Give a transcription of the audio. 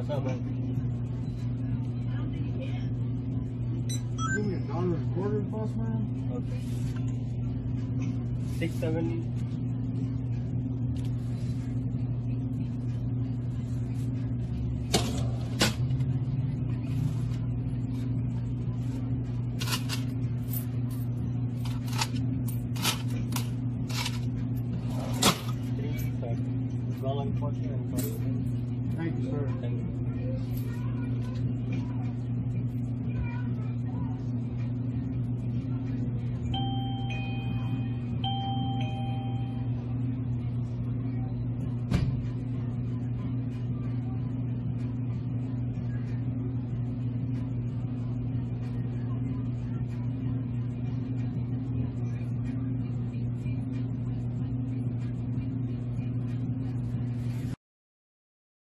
What's up, man? Give me $1.25, boss man. Okay. 670. Well, unfortunately, I'm sorry. Thank you, sir. Thank you.